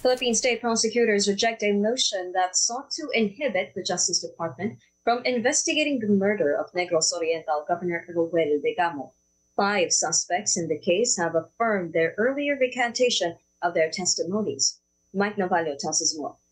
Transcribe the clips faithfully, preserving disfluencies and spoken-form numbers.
Philippine state prosecutors reject a motion that sought to inhibit the Justice Department from investigating the murder of Negros Oriental Governor Ruel Degamo. Five suspects in the case have affirmed their earlier recantation of their testimonies. Mike Navallo tells us more.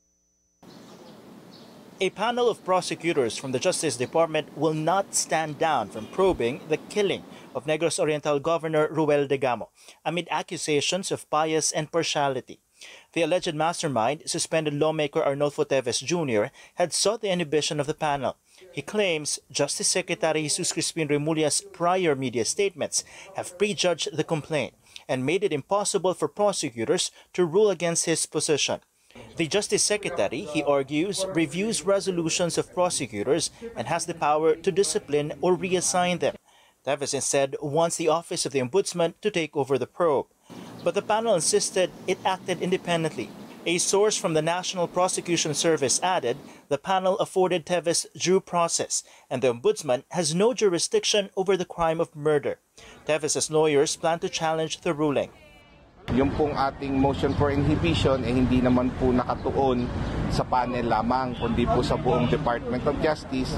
A panel of prosecutors from the Justice Department will not stand down from probing the killing of Negros Oriental Governor Ruel Degamo amid accusations of bias and partiality. The alleged mastermind, suspended lawmaker Arnolfo Teves Junior, had sought the inhibition of the panel. He claims Justice Secretary Jesus Crispin Remulla's prior media statements have prejudged the complaint and made it impossible for prosecutors to rule against his position. The Justice Secretary, he argues, reviews resolutions of prosecutors and has the power to discipline or reassign them. Teves instead wants the Office of the Ombudsman to take over the probe. But the panel insisted it acted independently. A source from the National Prosecution Service added the panel afforded Teves due process and the Ombudsman has no jurisdiction over the crime of murder. Teves' lawyers plan to challenge the ruling. Yung pong ating motion for inhibition eh hindi naman po nakatuon sa panel lamang, kundi po sa buong Department of Justice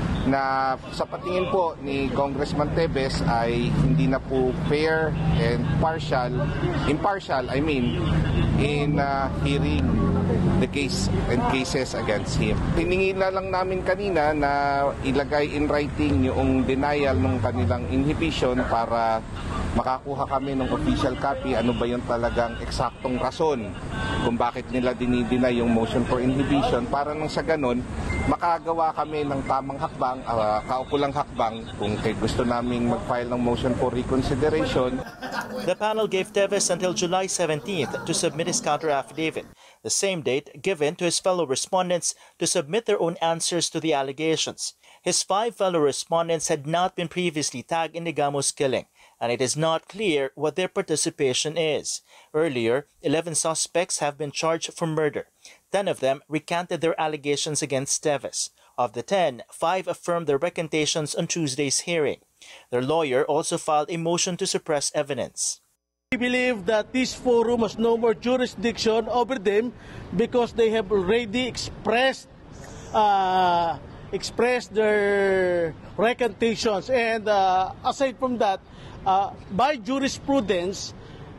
na sa patingin po ni Congressman Teves ay hindi na po fair and partial, impartial, I mean, in uh, hearing the case and cases against him. Hiningi na lang namin kanina na ilagay in writing yung denial ng kanilang inhibition para makakuha kami ng official copy, ano ba yung talagang eksaktong rason kung bakit nila dinidina yung motion for inhibition para nang sa ganun makagawa kami ng tamang hakbang, uh, kaukulang hakbang kung kay gusto naming mag-file ng motion for reconsideration. The panel gave Teves until July seventeenth to submit his counter-affidavit, the same date given to his fellow respondents to submit their own answers to the allegations. His five fellow respondents had not been previously tagged in Degamo's killing, and it is not clear what their participation is. Earlier, eleven suspects have been charged for murder. Ten of them recanted their allegations against Teves. Of the ten, five affirmed their recantations on Tuesday's hearing. Their lawyer also filed a motion to suppress evidence. We believe that this forum has no more jurisdiction over them because they have already expressed uh, expressed their recantations. And uh, aside from that, uh, by jurisprudence,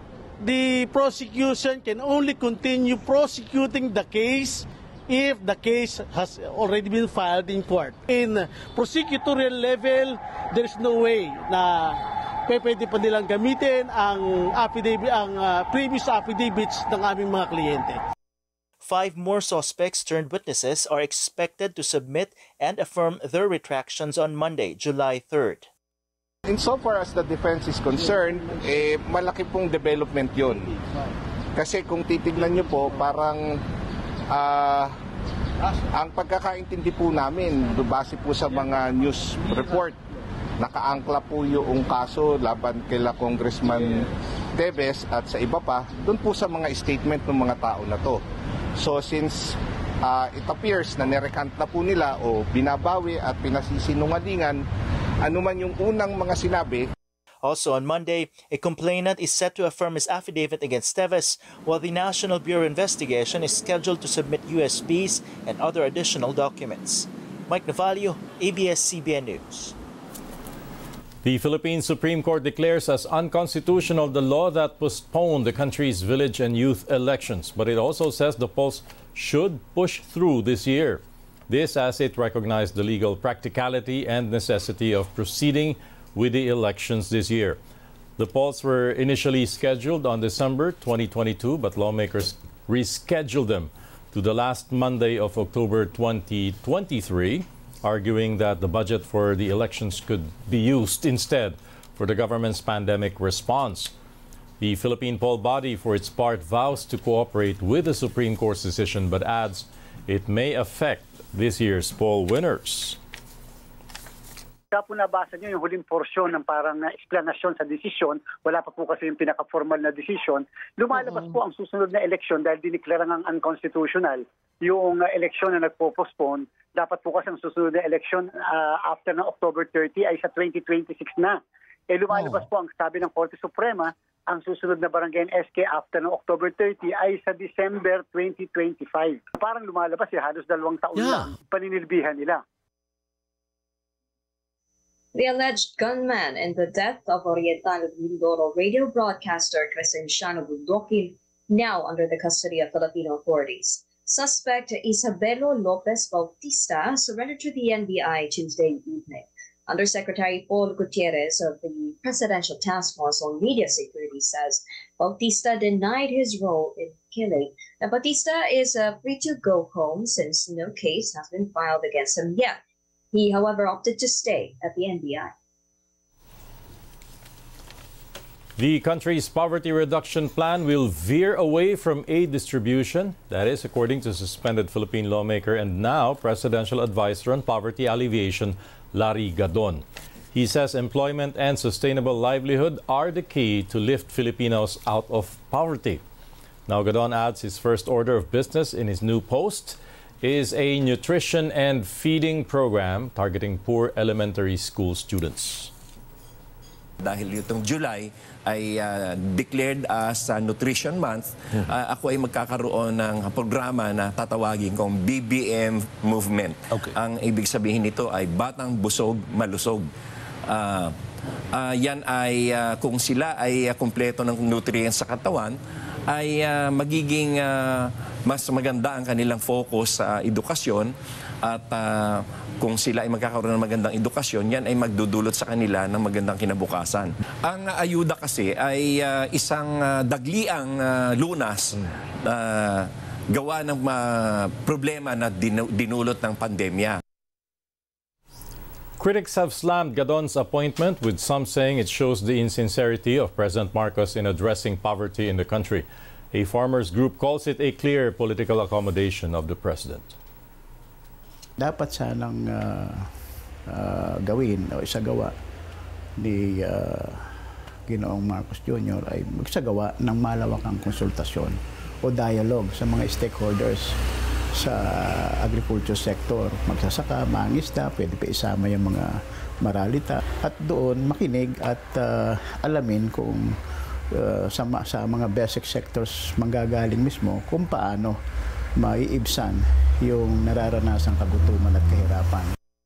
the prosecution can only continue prosecuting the case if the case has already been filed in court. In prosecutorial level, there is no way na pwede pa nilang gamitin ang affidavit, ang uh, previous affidavits ng aming mga kliyente. Five more suspects turned witnesses are expected to submit and affirm their retractions on Monday, July third. Insofar as the defense is concerned, eh, malaki pong development yun. Kasi kung titignan nyo po, parang uh, ang pagkakaintindi po namin, base po sa mga news report, nakaangkla po yung kaso laban kila Congressman Teves at sa iba pa, doon po sa mga statement ng mga tao na to. So since uh, it appears na nirecant na po nila o binabawi at pinasisinungalingan, ano man yung unang mga sinabi. Also on Monday, a complainant is set to affirm his affidavit against Teves, while the National Bureau of Investigation is scheduled to submit U S Bs and other additional documents. Mike Navallo, A B S C B N News. The Philippine Supreme Court declares as unconstitutional the law that postponed the country's village and youth elections, but it also says the polls should push through this year. This as it recognized the legal practicality and necessity of proceeding with the elections this year. The polls were initially scheduled on December twenty twenty-two, but lawmakers rescheduled them to the last Monday of October twenty twenty-three, arguing that the budget for the elections could be used instead for the government's pandemic response. The Philippine poll body, for its part, vows to cooperate with the Supreme Court's decision, but adds it may affect this year's poll winners. Kaya po nabasa nyo yung huling porsyon ng parang explanation sa desisyon, wala pa po kasi yung pinaka-formal na desisyon, lumalabas uh-huh. po ang susunod na eleksyon dahil diniklara ng unconstitutional yung uh, eleksyon na nagpo-postpone. Dapat po kasi ang susunod na eleksyon uh, after ng October thirty ay sa twenty twenty-six na. Eh lumalabas uh-huh. po ang sabi ng Korte Suprema, ang susunod na barangay S K after ng October thirty ay sa December twenty twenty-five. Parang lumalabas eh, halos dalawang taon Yeah. lang paninilbihan nila. The alleged gunman in the death of Oriental Mindoro radio broadcaster Crescenciano Bundokin now under the custody of Filipino authorities. Suspect Isabelo Lopez Bautista surrendered to the N B I Tuesday evening. Undersecretary Paul Gutierrez of the Presidential Task Force on Media Security says Bautista denied his role in killing. Now, Bautista is uh, free to go home since no case has been filed against him yet. He, however, opted to stay at the N B I. The country's poverty reduction plan will veer away from aid distribution. That is, according to suspended Philippine lawmaker and now presidential advisor on poverty alleviation, Larry Gadon. He says employment and sustainable livelihood are the key to lift Filipinos out of poverty. Now, Gadon adds his first order of business in his new post is a nutrition and feeding program targeting poor elementary school students. Dahil itong July ay uh, declared as uh, Nutrition Month, uh, ako ay magkakaroon ng programa na tatawagin kong B B M Movement. Okay. Ang ibig sabihin nito ay Batang Busog, Malusog. Uh, uh, yan ay uh, kung sila ay uh, kumpleto ng nutrients sa katawan, ay uh, magiging uh, mas maganda ang kanilang focus sa edukasyon at uh, kung sila ay magkakaroon ng magandang edukasyon, yan ay magdudulot sa kanila ng magandang kinabukasan. Ang uh, ayuda kasi ay uh, isang uh, dagliang uh, lunas na uh, gawa ng uh, problema na dinu- dinulot ng pandemya. Critics have slammed Gadon's appointment, with some saying it shows the insincerity of President Marcos in addressing poverty in the country. A farmers group calls it a clear political accommodation of the president. Dapat sanang uh, uh, gawin o isagawa ni uh, Ginoong Marcos Junior ay magsagawa ng malawakang konsultasyon o dialogue sa mga stakeholders sa agriculture sector. Magsasaka, mangisda, pwede pa isama yung mga maralita at doon makinig at uh, alamin kung uh, sa, sa mga basic sectors manggagaling mismo kung paano maiibsan yung nararanasang kagutuman at kahirapan.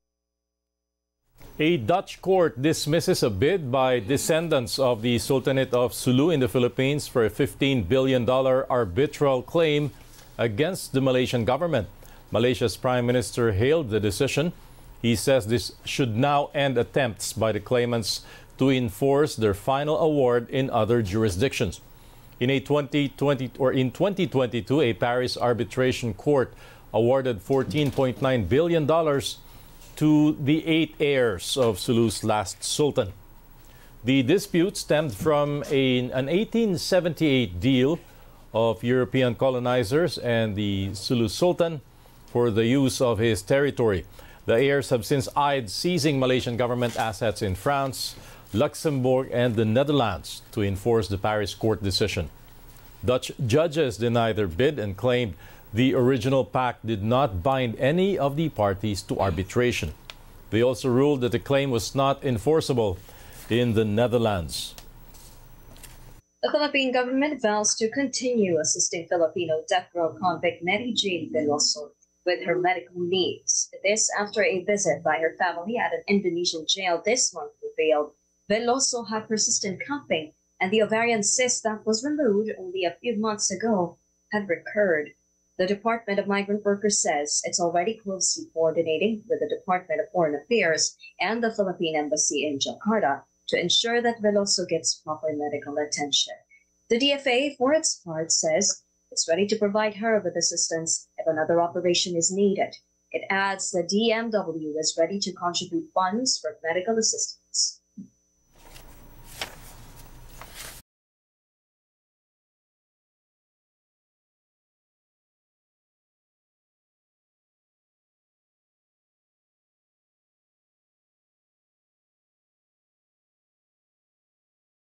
A Dutch court dismisses a bid by descendants of the Sultanate of Sulu in the Philippines for a fifteen billion dollars arbitral claim against the Malaysian government. Malaysia's Prime Minister hailed the decision. He says this should now end attempts by the claimants to enforce their final award in other jurisdictions. In a twenty twenty or in twenty twenty-two, a Paris arbitration court awarded fourteen point nine billion dollars to the eight heirs of Sulu's last sultan. The dispute stemmed from a, an eighteen seventy-eight deal of European colonizers and the Sulu Sultan for the use of his territory. The heirs have since eyed seizing Malaysian government assets in France, Luxembourg, and the Netherlands to enforce the Paris court decision. Dutch judges denied their bid and claimed the original pact did not bind any of the parties to arbitration. They also ruled that the claim was not enforceable in the Netherlands. The Philippine government vows to continue assisting Filipino death row convict Mary Jane Veloso with her medical needs. This after a visit by her family at an Indonesian jail this month revealed Veloso had persistent coughing, and the ovarian cyst that was removed only a few months ago had recurred. The Department of Migrant Workers says it's already closely coordinating with the Department of Foreign Affairs and the Philippine Embassy in Jakarta to ensure that Veloso gets proper medical attention. The D F A, for its part, says it's ready to provide her with assistance if another operation is needed. It adds the D M W is ready to contribute funds for medical assistance